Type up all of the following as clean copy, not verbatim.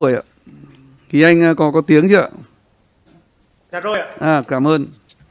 Rồi ạ. Kỳ Anh có tiếng chưa ạ? Dạ rồi ạ. Cảm ơn.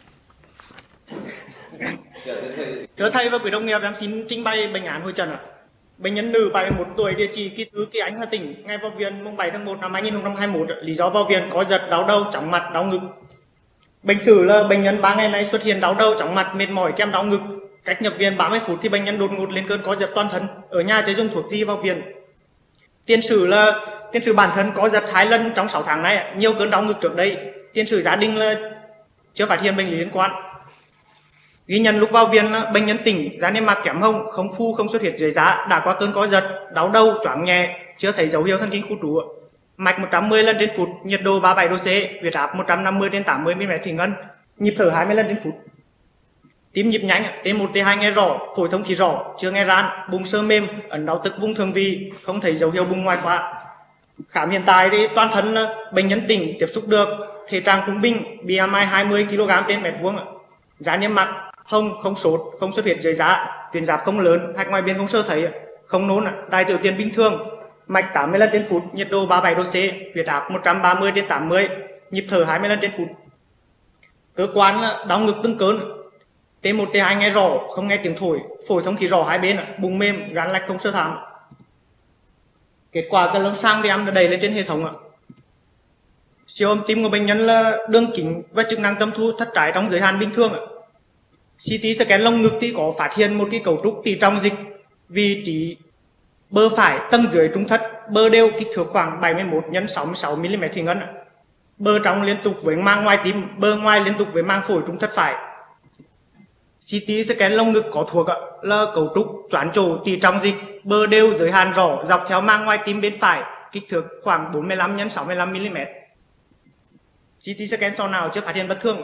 Thưa thầy và quý đồng nghiệp, em xin trình bày bệnh án hội trần ạ. Bệnh nhân nữ 71 tuổi, địa chỉ Kỳ Tứ, Kỳ Anh, Hà Tĩnh, ngày vào viện mùng 7 tháng 1 năm 2021. Lý do vào viện có giật, đau đầu, chóng mặt, đau ngực. Bệnh sử là bệnh nhân 3 ngày nay xuất hiện đau đầu, chóng mặt, mệt mỏi kèm đau ngực. Cách nhập viện 30 phút thì bệnh nhân đột ngột lên cơn có giật toàn thân. Ở nhà chưa dùng thuốc gì vào viện. Tiền sử bản thân có giật 2 lần trong 6 tháng này, nhiều cơn đau ngực trước đây. Tiền sử gia đình là chưa phát hiện bệnh lý liên quan. Ghi nhận lúc vào viện bệnh nhân tỉnh, da niêm mạc kém hồng, không phu, không xuất hiện dưới da, đã qua cơn co giật, đau đầu, choáng nhẹ, chưa thấy dấu hiệu thần kinh khu trú. Mạch 110 lần trên phút, nhiệt độ 37 độ C, huyết áp 150/80 mm thủy ngân, nhịp thở 20 lần trên phút. Tim nhịp nhanh, T1 T2 nghe rõ, phổi thông khí rõ, chưa nghe ran, bụng sơ mềm, ẩn đau tức vùng thường vị, không thấy dấu hiệu bụng ngoài khoa. Khám hiện tại thì toàn thân bệnh nhân tỉnh, tiếp xúc được, thể trạng trung bình, BMI 20 kg trên mét vuông, da niêm mạc hồng, không sốt, không xuất hiện dưới da, tuyến giáp không lớn, hạch ngoài biên không sơ thấy, không nôn, đài tiểu tiện bình thường, mạch 80 lần trên phút, nhiệt độ 37 độ C, huyết áp 130/80, nhịp thở 20 lần trên phút. Cơ quan đau ngực từng cơn, T1 T2 nghe rõ, không nghe tiếng thổi, phổi thông khí rõ hai bên, bụng mềm, gan lệch không sơ thảm. Kết quả cận lâm sàng thì em đã đẩy lên trên hệ thống ạ. Siêu âm tim của bệnh nhân là đường kính và chức năng tâm thu thất trái trong giới hạn bình thường ạ. CT scan lồng ngực thì có phát hiện một cái cấu trúc tỉ trọng dịch, vị trí bờ phải tầng dưới trung thất, bờ đều kích thước khoảng 71 x 66 mm thủy ngân. Bờ trong liên tục với mang ngoài tim, bờ ngoài liên tục với mang phổi trung thất phải. CT scan lồng ngực có thuộc là cấu trúc choán trổ tỉ trọng dịch, bờ đều giới hạn rõ dọc theo mang ngoài tim bên phải, kích thước khoảng 45 x 65 mm. CT scan sau nào chưa phát hiện bất thường.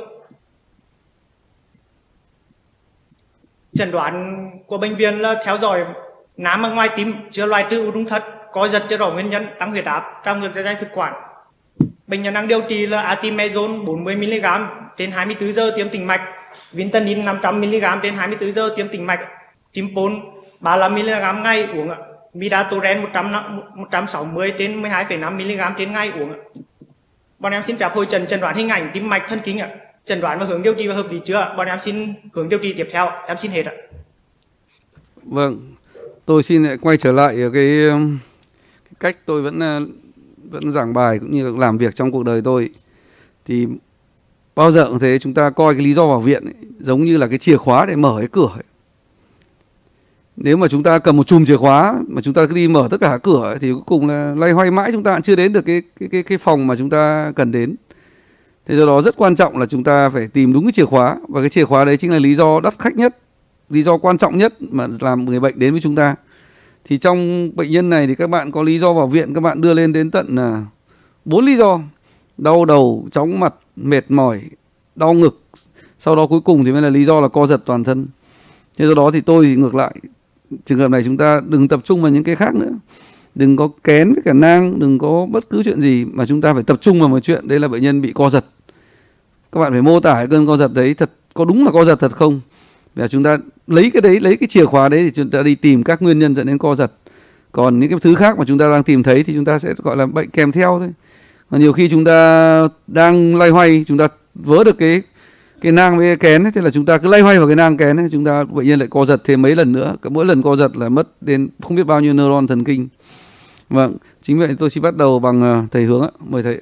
Chẩn đoán của bệnh viện là theo dõi nám ở ngoài tim, chưa loại trừ u trung thất, co giật chưa rõ nguyên nhân, tăng huyết áp, trào ngược dạ dày thực quản. Bệnh nhân đang điều trị là artemisinin 40 mg trên 24 giờ tiêm tĩnh mạch, Vitamin 500 mg trên 24 giờ tiêm tĩnh mạch, Timpol 35 mg ngày uống, Midatoren 160 trên 12,5 mg trên ngày uống. Bọn em xin phép hội trần chẩn đoán hình ảnh tim mạch thần kinh ạ. Chẩn đoán và hướng điều trị và hợp lý chưa? Bọn em xin hướng điều trị tiếp theo. Em xin hết ạ. Vâng, tôi xin lại quay trở lại cái cách tôi vẫn giảng bài cũng như làm việc trong cuộc đời tôi. Thì bao giờ cũng thế, chúng ta coi cái lý do vào viện ấy, giống như là cái chìa khóa để mở cái cửa ấy. Nếu mà chúng ta cầm một chùm chìa khóa mà chúng ta cứ đi mở tất cả các cửa ấy, thì cuối cùng là loay hoay mãi chúng ta chưa đến được cái phòng mà chúng ta cần đến. Thế do đó rất quan trọng là chúng ta phải tìm đúng cái chìa khóa, và cái chìa khóa đấy chính là lý do đắt khách nhất, lý do quan trọng nhất mà làm người bệnh đến với chúng ta. Thì trong bệnh nhân này thì các bạn có lý do vào viện, các bạn đưa lên đến tận 4 lý do: đau đầu, chóng mặt, mệt mỏi, đau ngực, sau đó cuối cùng thì mới là lý do là co giật toàn thân. Thế do đó thì tôi thì ngược lại, trường hợp này chúng ta đừng tập trung vào những cái khác nữa, đừng có kén với cả nang, đừng có bất cứ chuyện gì, mà chúng ta phải tập trung vào một chuyện, đấy là bệnh nhân bị co giật. Các bạn phải mô tả cái cơn co giật đấy thật có đúng là co giật thật không, và chúng ta lấy cái đấy, lấy cái chìa khóa đấy thì chúng ta đi tìm các nguyên nhân dẫn đến co giật. Còn những cái thứ khác mà chúng ta đang tìm thấy thì chúng ta sẽ gọi là bệnh kèm theo thôi. Và nhiều khi chúng ta đang loay hoay, chúng ta vớ được cái nang với cái kén ấy, thế là chúng ta cứ loay hoay vào cái nang kén ấy, chúng ta bệnh nhân lại co giật thêm mấy lần nữa. Mỗi lần co giật là mất đến không biết bao nhiêu neuron thần kinh. Vâng, chính vậy tôi xin bắt đầu bằng thầy Hướng ạ. Mời thầy.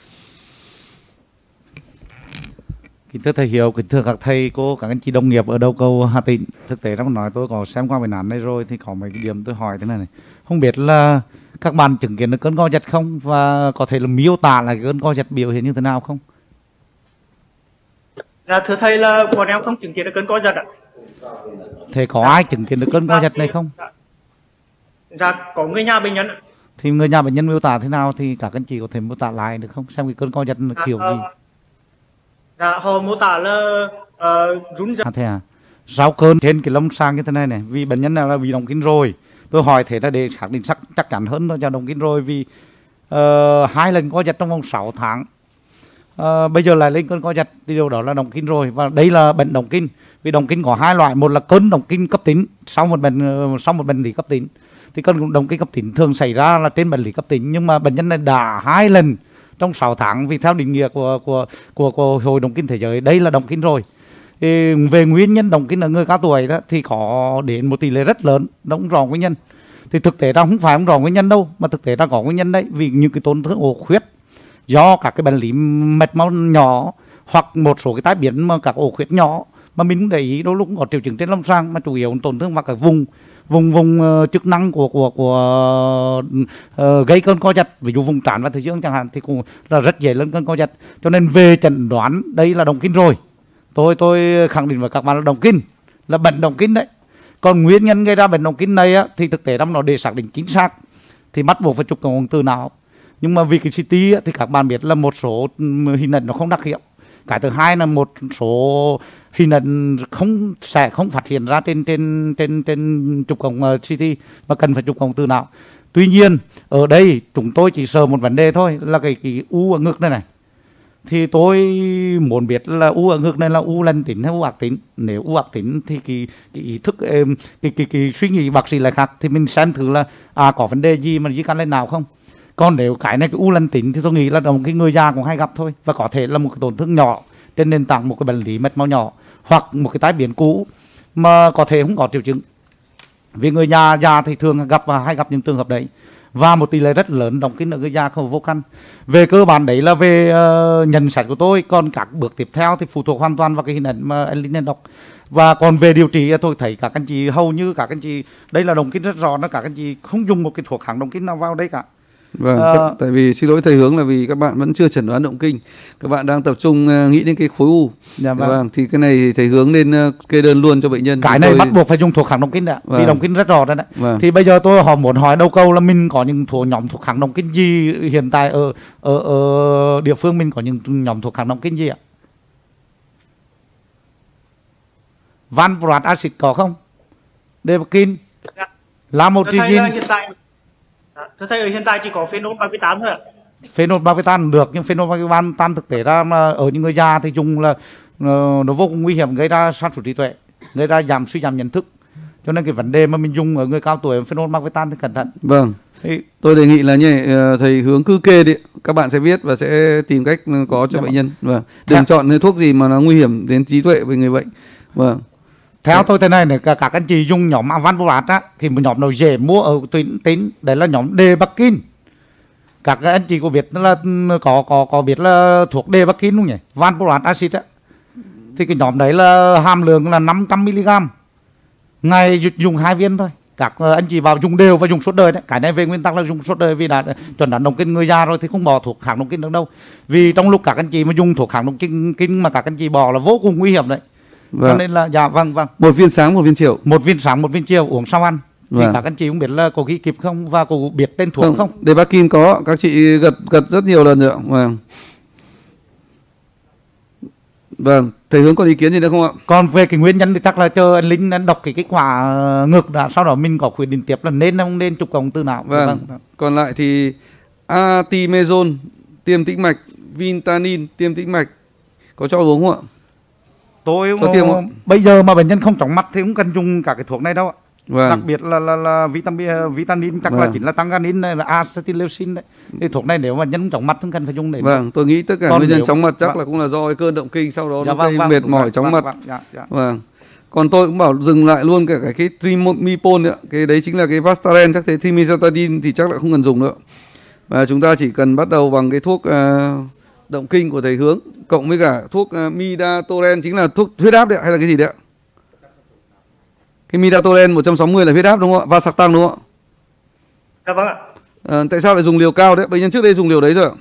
Kính thưa thầy Hiếu, kính thưa các thầy cô, các anh chị đồng nghiệp ở đầu cầu Hà Tĩnh. Thực tế trong nói tôi có xem qua bệnh án này rồi, thì có mấy cái điểm tôi hỏi thế này. Không biết là các bạn chứng kiến được cơn co giật không, và có thể là miêu tả lại cơn co giật biểu hiện như thế nào không? Dạ thưa thầy là bọn em không chứng kiến được cơn co giật ạ. Thế có ai chứng kiến được cơn co giật này không? Dạ có người nhà bệnh nhân ạ. Thì người nhà bệnh nhân miêu tả thế nào thì các anh chị có thể miêu tả lại được không? Xem cái cơn co giật là kiểu gì? Dạ họ mô tả là run giật. Thế à? Sau cơn trên cái lâm sàng như thế này này, vì bệnh nhân này là bị động kinh rồi. Tôi hỏi thế là để xác định chắc chắn hơn cho động kinh rồi, vì 2 lần co giật trong vòng 6 tháng. Bây giờ lại lên cơn co giật thì điều đó là động kinh rồi, và đây là bệnh động kinh. Vì động kinh có 2 loại, một là cơn động kinh cấp tính sau một bệnh lý cấp tính. Thì cơn động kinh cấp tính thường xảy ra là trên bệnh lý cấp tính, nhưng mà bệnh nhân này đã 2 lần trong 6 tháng, vì theo định nghĩa của Hội Động kinh Thế giới đây là động kinh rồi. Thì về nguyên nhân động kinh ở người cao tuổi đó thì có đến một tỷ lệ rất lớn, nó không rõ nguyên nhân. Thì thực tế ra không phải không rõ nguyên nhân đâu, mà thực tế ra có nguyên nhân đấy, vì những cái tổn thương ổ khuyết do các cái bệnh lý mạch máu nhỏ hoặc một số cái tai biến mà các ổ khuyết nhỏ mà mình cũng để ý đôi lúc cũng có triệu chứng trên lâm sàng, mà chủ yếu tổn thương vào các vùng chức năng của gây cơn co giật, ví dụ vùng trán và thái dương chẳng hạn, thì cũng là rất dễ lên cơn co giật. Cho nên về chẩn đoán đây là động kinh rồi, tôi khẳng định với các bạn là động kinh, là bệnh động kinh đấy. Còn nguyên nhân gây ra bệnh động kinh này á, thì thực tế trong nó để xác định chính xác thì bắt buộc phải chụp cộng hưởng từ não. Nhưng mà vì cái CT á, thì các bạn biết là một số hình ảnh nó không đặc hiệu. Cái thứ hai là một số hình ảnh sẽ không phát hiện ra trên chụp cộng CT, mà cần phải chụp cộng từ não. Tuy nhiên ở đây chúng tôi chỉ sợ một vấn đề thôi, là cái u ở ngực này. Thì tôi muốn biết là u ở ngực này là u lành tính hay u ác tính. Nếu u ác tính thì cái ý thức, cái suy nghĩ bác sĩ lại khác, thì mình xem thử là có vấn đề gì mà di căn lên nào không. Còn nếu cái này cái u lành tính thì tôi nghĩ là đồng cái người già cũng hay gặp thôi, và có thể là một cái tổn thương nhỏ trên nền tảng một cái bệnh lý mạch máu nhỏ, hoặc một cái tai biến cũ mà có thể không có triệu chứng. Vì người già thì thường hay gặp những trường hợp đấy, và một tỷ lệ rất lớn động kinh ở người già không vô căn. Về cơ bản đấy là về nhận xét của tôi, còn các bước tiếp theo thì phụ thuộc hoàn toàn vào cái hình ảnh mà anh Linh đọc. Và còn về điều trị tôi thấy các anh chị hầu như các anh chị đây là động kinh rất rõ, nó các anh chị không dùng một cái thuốc kháng động kinh nào vào đây cả. Vâng, tại vì xin lỗi thầy Hướng là vì các bạn vẫn chưa chẩn đoán động kinh, các bạn đang tập trung nghĩ đến cái khối u. Dạ vâng. Vâng, thì cái này thì thầy Hướng nên kê đơn luôn cho bệnh nhân. Cái này bắt buộc phải dùng thuốc kháng động kinh đấy, vâng. vì động kinh rất rõ đấy. Vâng. Thì bây giờ tôi muốn hỏi đầu câu là mình có những nhóm thuốc kháng động kinh gì hiện tại ở địa phương mình, có những nhóm thuốc kháng động kinh gì ạ? Valproate acid có không? Devakin, Lamotrigine. Thưa thầy, hiện tại chỉ có phenolbavitan thôi ạ. Phenolbavitan được, nhưng phenolbavitan thực tế ra mà ở những người già thì dùng là nó vô cùng nguy hiểm, gây ra sa sút trí tuệ, gây ra suy giảm nhận thức. Cho nên cái vấn đề mà mình dùng ở người cao tuổi phenolbavitan thì cẩn thận. Vâng. Tôi đề nghị là như thầy Hướng cứ kê đi, các bạn sẽ biết và sẽ tìm cách có cho bệnh nhân. Vâng. Đừng chọn cái thuốc gì mà nó nguy hiểm đến trí tuệ với người bệnh. Vâng. Theo tôi thế này, các anh chị dùng nhóm Valproate á, thì một nhóm nào dễ mua ở Tuyến, đấy là nhóm Devakin. Các anh chị có biết là có biết là thuốc Devakin không nhỉ? Valproate acid á. Thì cái nhóm đấy là hàm lượng là 500 mg. Ngày dùng 2 viên thôi. Các anh chị vào dùng đều và dùng suốt đời đấy. Cái này về nguyên tắc là dùng suốt đời, vì đã chuẩn đoán động kinh người già rồi thì không bỏ thuốc kháng động kinh được đâu. Vì trong lúc các anh chị mà dùng thuốc kháng động kinh mà các anh chị bỏ là vô cùng nguy hiểm đấy. Vâng. Cho nên là dạ vâng. Một viên sáng, một viên chiều. Một viên sáng, một viên chiều uống sau ăn. Thì Vâng. các anh chị cũng biết là có ghi kịp không và có biết tên thuốc không? Devakin có, các chị gật rất nhiều lần rồi. Vâng. Vâng, thầy Hướng còn ý kiến gì nữa không ạ? Còn về cái nguyên nhân thì chắc là chờ anh Linh đọc cái kết quả ngược đã, sau đó mình có quyết định tiếp là nên không nên chụp cộng từ nào. Vâng. Còn lại thì artimezole tiêm tĩnh mạch, Vitanin tiêm tĩnh mạch có cho uống không ạ? Tôi có tiêm không? Bây giờ mà bệnh nhân không chóng mặt thì cũng cần dùng cả cái thuốc này đâu ạ. Vâng. Đặc biệt là vitamin chắc là chính là tanganin này, là acetyleucin đấy. Thì thuốc này nếu mà nhân chóng mặt không cần phải dùng để. Vâng, tôi nghĩ tất cả nguyên nhân chóng mặt chắc là cũng là do cái cơn động kinh, sau đó nó gây mệt mỏi chóng mặt. Vâng. Còn tôi cũng bảo dừng lại luôn cả cái trimipon nữa, cái đấy chính là cái Vastaren, chắc thế Trimetazidine thì chắc là không cần dùng nữa. Và chúng ta chỉ cần bắt đầu bằng cái thuốc động kinh của thầy Hướng cộng với cả thuốc Midatoren, chính là thuốc huyết áp đấy hay là cái gì đấy ạ? Cái Midatoren 160 là huyết áp đúng không ạ? Và sạc tăng đúng không ạ? Dạ vâng ạ. Tại sao lại dùng liều cao đấy? Bệnh nhân trước đây dùng liều đấy rồi ạ?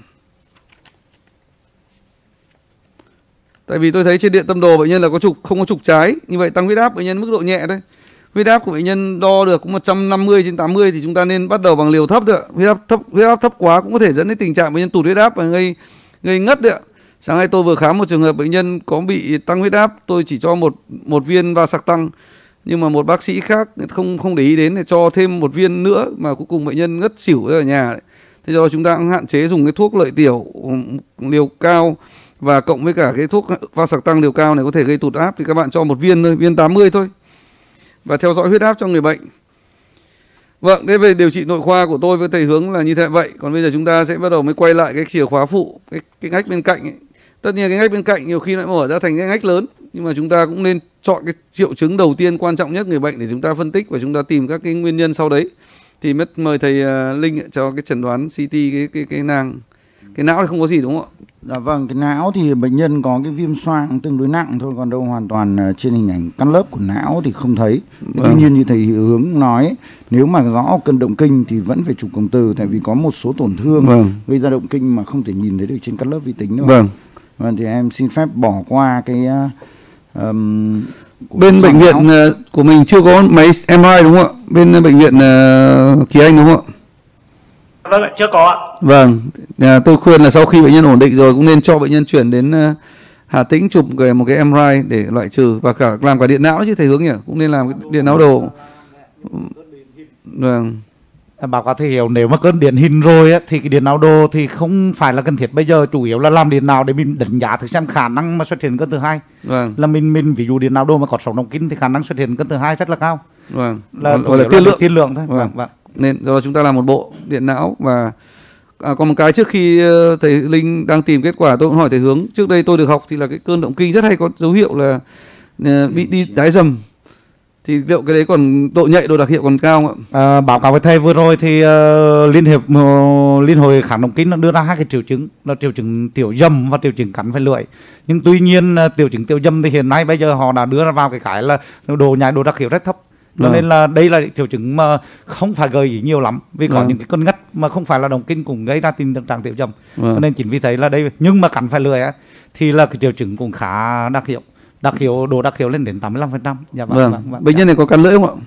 Tại vì tôi thấy trên điện tâm đồ bệnh nhân là không có trục trái, như vậy tăng huyết áp bệnh nhân mức độ nhẹ đấy. Huyết áp của bệnh nhân đo được cũng 150/80 thì chúng ta nên bắt đầu bằng liều thấp được. Huyết áp thấp quá cũng có thể dẫn đến tình trạng bệnh nhân tụt huyết áp và gây ngất đấy ạ. Sáng nay tôi vừa khám một trường hợp bệnh nhân có bị tăng huyết áp, tôi chỉ cho một viên và sạc tăng, nhưng mà một bác sĩ khác không để ý đến để cho thêm một viên nữa mà cuối cùng bệnh nhân ngất xỉu ở nhà đấy. Thế do chúng ta cũng hạn chế dùng cái thuốc lợi tiểu liều cao và cộng với cả cái thuốc va sạc tăng liều cao này có thể gây tụt áp, thì các bạn cho một viên thôi, viên 80 thôi, và theo dõi huyết áp cho người bệnh. Vâng, thế về điều trị nội khoa của tôi với thầy Hướng là như thế vậy. Còn bây giờ chúng ta sẽ bắt đầu mới quay lại cái chìa khóa phụ, cái ngách bên cạnh ấy. Tất nhiên cái ngách bên cạnh nhiều khi lại mở ra thành cái ngách lớn, nhưng mà chúng ta cũng nên chọn cái triệu chứng đầu tiên quan trọng nhất người bệnh để chúng ta phân tích và chúng ta tìm các cái nguyên nhân sau đấy. Thì mời thầy Linh cho cái chẩn đoán CT cái nang. Cái não thì không có gì đúng không ạ? Dạ vâng, cái não thì bệnh nhân có cái viêm xoang tương đối nặng thôi, còn đâu hoàn toàn trên hình ảnh cắt lớp của não thì không thấy. Tuy nhiên như thầy Hướng nói, nếu mà rõ cơn động kinh thì vẫn phải chụp cộng từ, tại vì có một số tổn thương gây ra động kinh mà không thể nhìn thấy được trên cắt lớp vi tính đâu. Vâng, thì em xin phép bỏ qua cái bên bệnh viện của mình chưa có máy MRI đúng không ạ? Bên bệnh viện Kỳ Anh đúng không ạ? Vâng ạ, chưa có ạ. Vâng, tôi khuyên là sau khi bệnh nhân ổn định rồi cũng nên cho bệnh nhân chuyển đến Hà Tĩnh chụp một cái MRI để loại trừ và làm cả điện não chứ thầy Hướng nhỉ? Cũng nên làm cái điện não đồ. Vâng. Báo cáo thầy hiểu, nếu mà cơn điển hình rồi á, thì cái điện não đồ thì không phải là cần thiết bây giờ, chủ yếu là làm điện não để mình đánh giá thử xem khả năng mà xuất hiện cơn thứ hai. Vâng. Là mình ví dụ điện não đồ mà có sóng động kinh thì khả năng xuất hiện cơn thứ hai rất là cao. Vâng. Là tiên lượng thôi. Vâng. Nên do đó chúng ta làm một bộ điện não. Và còn một cái trước khi thầy Linh đang tìm kết quả, tôi cũng hỏi thầy Hướng. Trước đây tôi được học thì là cái cơn động kinh rất hay có dấu hiệu là bị đi đái dầm. Thì liệu cái đấy còn độ nhạy, độ đặc hiệu còn cao không ạ? Báo cáo với thầy vừa rồi thì Liên hội khám động kinh nó đưa ra hai cái triệu chứng là triệu chứng tiểu dầm và triệu chứng cắn phải lưỡi. Nhưng tuy nhiên triệu chứng tiểu dầm thì hiện nay bây giờ họ đã đưa ra vào cái là độ nhạy, độ đặc hiệu rất thấp. Cho nên là đây là triệu chứng mà không phải gợi ý nhiều lắm, vì có những cái cơn ngất mà không phải là động kinh cũng gây ra tình trạng tiểu dầm. Cho nên chính vì thế là đây, nhưng mà cắn phải lưỡi á thì là cái triệu chứng cũng khá đặc hiệu. Độ đặc hiệu lên đến 85%. Dạ vâng. Bệnh nhân này có cắn lưỡi không ạ?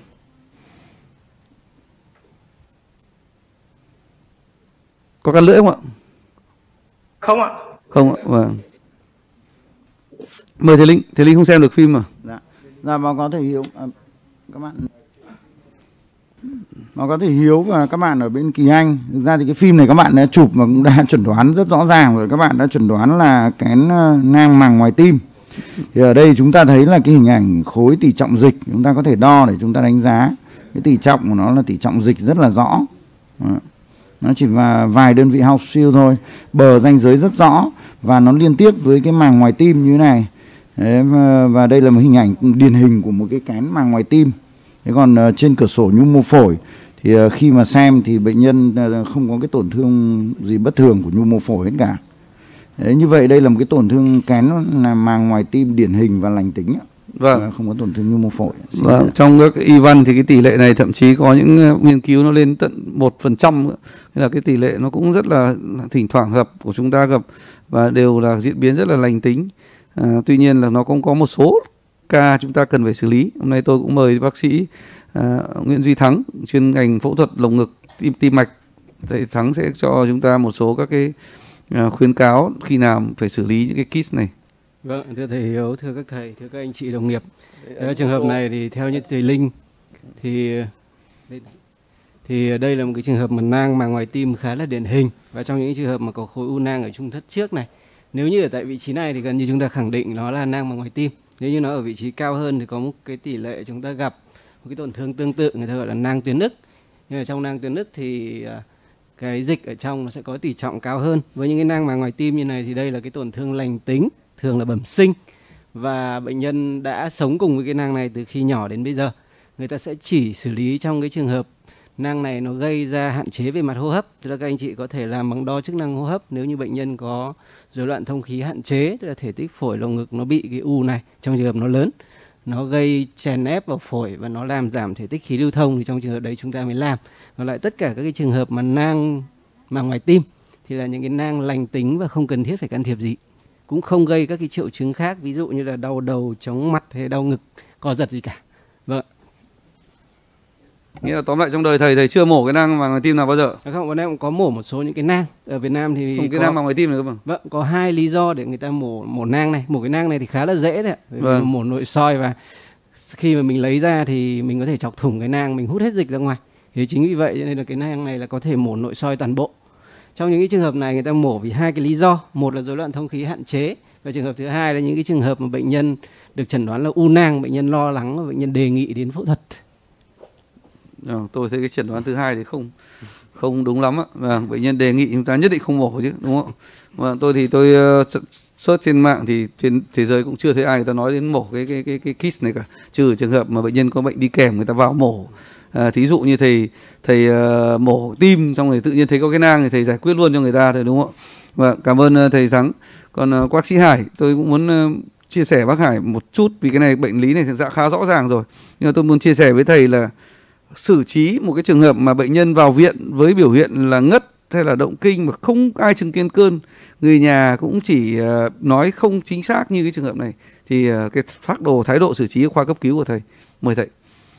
Có cắn lưỡi không ạ? Không ạ. Không ạ. Vâng. Mời thầy Linh. Thầy Linh không xem được phim mà. Dạ báo cáo thầy Hiếu, các bạn. Báo cáo thầy Hiếu và các bạn ở bên Kỳ Anh. Thực ra thì cái phim này các bạn đã chụp và cũng đã chẩn đoán rất rõ ràng rồi. Các bạn đã chẩn đoán là kén nang màng ngoài tim. Thì ở đây chúng ta thấy là cái hình ảnh khối tỷ trọng dịch, chúng ta có thể đo để chúng ta đánh giá. Cái tỷ trọng của nó là tỷ trọng dịch rất là rõ. Nó chỉ là vài đơn vị Hounsfield thôi. Bờ ranh giới rất rõ và nó liên tiếp với cái màng ngoài tim như thế này. Đấy, và đây là một hình ảnh điển hình của một cái kén màng ngoài tim. Thế còn trên cửa sổ nhu mô phổi thì khi mà xem thì bệnh nhân không có cái tổn thương gì bất thường của nhu mô phổi hết cả. Đấy, như vậy đây là một cái tổn thương kén là màng ngoài tim điển hình và lành tính. Vâng. Không có tổn thương nhu mô phổi. Vâng. Trong các y văn thì cái tỷ lệ này thậm chí có những nghiên cứu nó lên tận 1%. Nên là cái tỷ lệ nó cũng rất là thỉnh thoảng gặp của chúng ta gặp và đều là diễn biến rất là lành tính. Tuy nhiên là nó cũng có một số ca chúng ta cần phải xử lý. Hôm nay tôi cũng mời bác sĩ Nguyễn Duy Thắng, chuyên ngành phẫu thuật lồng ngực tim mạch. Thầy Thắng sẽ cho chúng ta một số các cái khuyến cáo khi nào phải xử lý những cái case này. Vâng, thưa thầy Hiếu, thưa các thầy, thưa các anh chị đồng nghiệp. Trường hợp này thì theo như thầy Linh thì đây là một cái trường hợp mà nang màng ngoài tim khá là điển hình. Và trong những trường hợp mà có khối u nang ở trung thất trước này, nếu như ở tại vị trí này thì gần như chúng ta khẳng định nó là nang màng ngoài tim. Nếu như nó ở vị trí cao hơn thì có một cái tỷ lệ chúng ta gặp một cái tổn thương tương tự, người ta gọi là nang tuyến ức. Nhưng mà trong nang tuyến ức thì cái dịch ở trong nó sẽ có tỷ trọng cao hơn. Với những cái nang màng ngoài tim như này thì đây là cái tổn thương lành tính, thường là bẩm sinh. Và bệnh nhân đã sống cùng với cái nang này từ khi nhỏ đến bây giờ. Người ta sẽ chỉ xử lý trong cái trường hợp nang này nó gây ra hạn chế về mặt hô hấp. Tức là các anh chị có thể làm bằng đo chức năng hô hấp nếu như bệnh nhân có rối loạn thông khí hạn chế, tức là thể tích phổi lồng ngực nó bị cái u này, trong trường hợp nó lớn, nó gây chèn ép vào phổi và nó làm giảm thể tích khí lưu thông, thì trong trường hợp đấy chúng ta mới làm. Còn lại tất cả các cái trường hợp mà nang màng ngoài tim thì là những cái nang lành tính và không cần thiết phải can thiệp gì, cũng không gây các cái triệu chứng khác, ví dụ như là đau đầu, chóng mặt hay đau ngực, co giật gì cả. Vâng. Nghĩa là tóm lại trong đời thầy chưa mổ cái nang màng ngoài tim nào bao giờ? Không, bọn em cũng có mổ một số những cái nang. Ở Việt Nam thì không, cái nang màng ngoài tim này cơ mà. Vâng, có hai lý do để người ta mổ nang này. Mổ cái nang này thì khá là dễ thôi ạ. Vâng. Mổ nội soi và khi mà mình lấy ra thì mình có thể chọc thủng cái nang, mình hút hết dịch ra ngoài. Thì chính vì vậy cho nên là cái nang này là có thể mổ nội soi toàn bộ. Trong những cái trường hợp này người ta mổ vì hai cái lý do. Một là rối loạn thông khí hạn chế, và trường hợp thứ hai là những cái trường hợp mà bệnh nhân được chẩn đoán là u nang, bệnh nhân lo lắng và bệnh nhân đề nghị đến phẫu thuật. Tôi thấy cái chẩn đoán thứ hai thì không đúng lắm ạ. Vâng, bệnh nhân đề nghị chúng ta nhất định không mổ chứ, đúng không? Vâng, tôi thì tôi search trên mạng thì trên thế giới cũng chưa thấy ai người ta nói đến mổ cái KISS này cả, trừ trường hợp mà bệnh nhân có bệnh đi kèm người ta vào mổ. Thí dụ như thầy mổ tim xong rồi tự nhiên thấy có cái nang thì thầy giải quyết luôn cho người ta thôi, đúng không ạ? Vâng, cảm ơn thầy Thắng. Còn bác sĩ Hải, tôi cũng muốn chia sẻ bác Hải một chút vì cái này bệnh lý này thực ra khá rõ ràng rồi, nhưng mà tôi muốn chia sẻ với thầy là xử trí một cái trường hợp mà bệnh nhân vào viện với biểu hiện là ngất hay là động kinh mà không ai chứng kiến cơn, người nhà cũng chỉ nói không chính xác như cái trường hợp này, thì cái phác đồ thái độ xử trí khoa cấp cứu của thầy, mời thầy.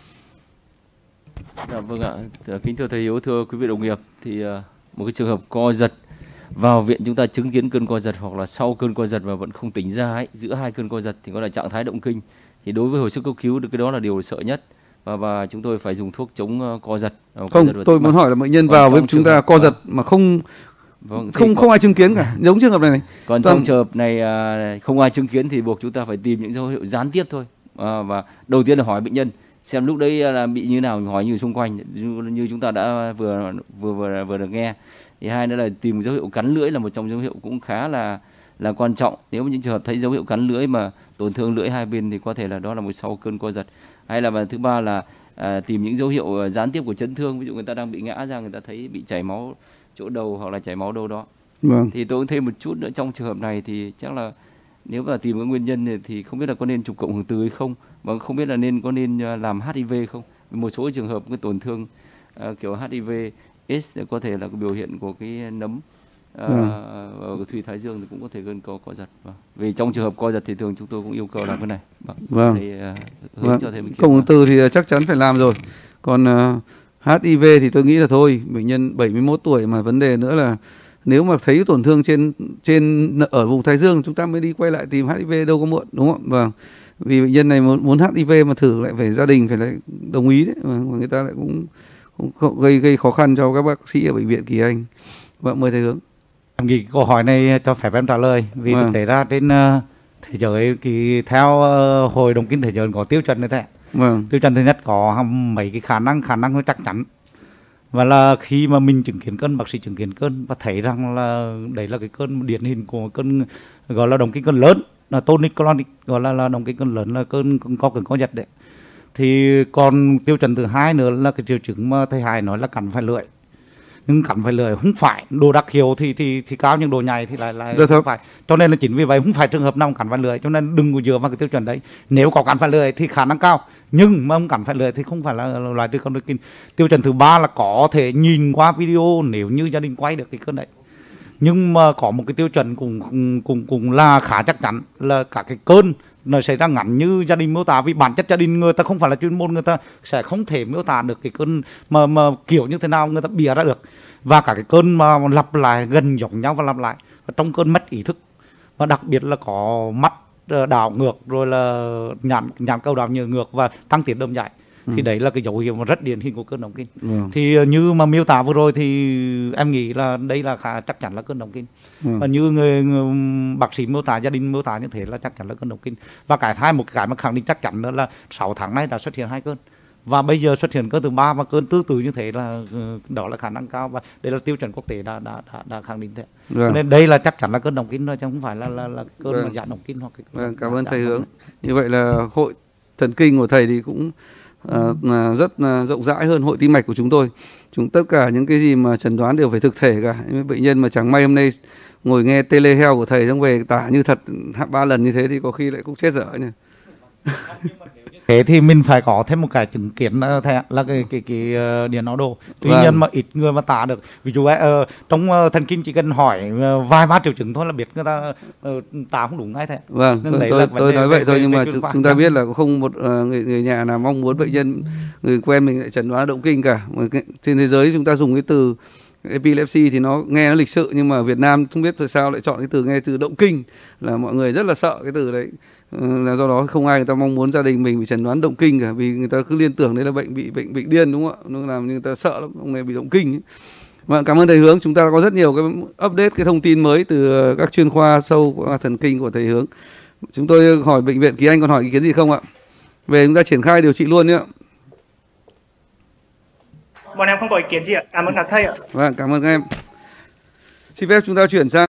Vâng ạ, kính thưa thầy Hiếu, thưa quý vị đồng nghiệp, thì một cái trường hợp co giật vào viện chúng ta chứng kiến cơn co giật hoặc là sau cơn co giật và vẫn không tỉnh ra ấy, giữa hai cơn co giật thì có là trạng thái động kinh, thì đối với hồi sức cấp cứu cái đó là điều sợ nhất, và chúng tôi phải dùng thuốc chống co giật. Không, tôi muốn hỏi là bệnh nhân vào với chúng ta co giật mà không ai chứng kiến cả, giống trường hợp này. Còn trong trường hợp này không ai chứng kiến thì buộc chúng ta phải tìm những dấu hiệu gián tiếp thôi. Và đầu tiên là hỏi bệnh nhân xem lúc đấy là bị như nào, hỏi như xung quanh như chúng ta đã vừa được nghe. Thì hai nữa là tìm dấu hiệu cắn lưỡi là một trong dấu hiệu cũng khá là quan trọng. Nếu những trường hợp thấy dấu hiệu cắn lưỡi mà tổn thương lưỡi hai bên thì có thể là đó là một sau cơn co giật. Hay là thứ ba là tìm những dấu hiệu gián tiếp của chấn thương, ví dụ người ta đang bị ngã ra, người ta thấy bị chảy máu chỗ đầu hoặc là chảy máu đâu đó. Vâng. Thì tôi cũng thêm một chút nữa, trong trường hợp này thì chắc là nếu mà tìm cái nguyên nhân thì không biết là có nên chụp cộng hưởng từ hay không, và không biết là có nên làm HIV không. Một số trường hợp cái tổn thương kiểu HIV AIDS có thể là cái biểu hiện của cái nấm ở thùy thái dương thì cũng có thể gây co giật. Vì trong trường hợp co giật thì thường chúng tôi cũng yêu cầu làm cái này. Vâng. Thì hướng cho thêm cộng hưởng từ thì chắc chắn phải làm rồi. Còn HIV thì tôi nghĩ là thôi, bệnh nhân 71 tuổi mà vấn đề nữa là nếu mà thấy tổn thương trên ở vùng thái dương chúng ta mới đi quay lại tìm HIV, đâu có muộn, đúng không? Vâng. Vì bệnh nhân này muốn HIV mà thử lại phải gia đình phải lại đồng ý đấy, mà người ta lại cũng gây khó khăn cho các bác sĩ ở bệnh viện Kỳ Anh. Vâng, mời thầy Hướng. Em nghĩ câu hỏi này cho phép em trả lời, vì thực tế ra trên thế giới thì theo Hội đồng kinh thế giới có tiêu chuẩn như thế. Tiêu chuẩn thứ nhất có mấy cái khả năng chắc chắn, và là khi mà mình chứng kiến cơn, bác sĩ chứng kiến cơn và thấy rằng là đấy là cái cơn điển hình của cơn gọi là động kinh cơn lớn, là tonic clonic, gọi là động kinh cơn lớn, là cơn co giật đấy. Thì còn tiêu chuẩn thứ hai nữa là cái triệu chứng mà thầy Hải nói là cắn phải lưỡi. Nhưng cắn phải lưỡi không phải đồ đặc hiệu thì cao, nhưng đồ nhạy thì lại không phải. Cho nên là chính vì vậy không phải trường hợp nào cắn phải lưỡi, cho nên đừng có dựa vào cái tiêu chuẩn đấy. Nếu có cắn phải lưỡi thì khả năng cao, nhưng mà không cắn phải lưỡi thì không phải là loại trừ con kinh. Tiêu chuẩn thứ ba là có thể nhìn qua video nếu như gia đình quay được cái cơn đấy. Nhưng mà có một cái tiêu chuẩn cũng là khá chắc chắn là cả cái cơn nó xảy ra ngắn như gia đình miêu tả, vì bản chất gia đình người ta không phải là chuyên môn, người ta sẽ không thể miêu tả được cái cơn mà kiểu như thế nào người ta bịa ra được. Và cả cái cơn mà lặp lại gần giống nhau và lặp lại, và trong cơn mất ý thức, và đặc biệt là có mắt đảo ngược, rồi là nhãn cầu đảo ngược và tăng tiết đờm dại. Thì đấy là cái dấu hiệu mà rất điển hình của cơn động kinh. Thì như mà miêu tả vừa rồi thì em nghĩ là đây là chắc chắn là cơn động kinh. Và như người bác sĩ miêu tả, gia đình miêu tả như thế là chắc chắn là cơn động kinh. Và một cái mà khẳng định chắc chắn nữa là 6 tháng nay đã xuất hiện 2 cơn. Và bây giờ xuất hiện cơn thứ 3 và cơn tương tự như thế là đó là khả năng cao, và đây là tiêu chuẩn quốc tế đã khẳng định thế. Nên đây là chắc chắn là cơn động kinh thôi, chứ không phải là cơn mà giãn động kinh hoặc cái. Cảm ơn thầy Hướng. Như vậy là hội thần kinh của thầy thì cũng rất rộng rãi hơn hội tim mạch của chúng tôi. Tất cả những cái gì mà chẩn đoán đều phải thực thể cả. Những bệnh nhân mà chẳng may hôm nay ngồi nghe telehealth của thầy xong về tả như thật 3 lần như thế thì có khi lại cũng chết dở nhỉ. Thế thì mình phải có thêm một cái chứng kiến là cái điện não đồ. Tuy nhiên mà ít người mà tả được. Ví dụ trong thần kinh chỉ cần hỏi vài ba triệu chứng thôi là biết người ta tả không đúng ngay thế. Vâng, tôi nói vậy thôi, nhưng mà chúng ta biết là không một người nhà nào mong muốn bệnh nhân, người quen mình lại chẩn đoán động kinh cả. Trên thế giới chúng ta dùng cái từ epilepsy thì nó nghe nó lịch sự, nhưng mà Việt Nam không biết tại sao lại chọn cái từ nghe từ động kinh, là mọi người rất là sợ cái từ đấy. Là do đó không ai người ta mong muốn gia đình mình bị chẩn đoán động kinh cả, vì người ta cứ liên tưởng đấy là bệnh điên, đúng không ạ? Nó làm người ta sợ lắm, ông này bị động kinh ấy. Và cảm ơn thầy Hướng, chúng ta có rất nhiều cái update, cái thông tin mới từ các chuyên khoa sâu của thần kinh của thầy Hướng. Chúng tôi hỏi bệnh viện Kỳ Anh còn hỏi ý kiến gì không ạ? Về chúng ta triển khai điều trị luôn nhé ạ. Bọn em không có ý kiến gì ạ. Cảm ơn các thầy ạ. Vâng, cảm ơn các em. Xin phép chúng ta chuyển sang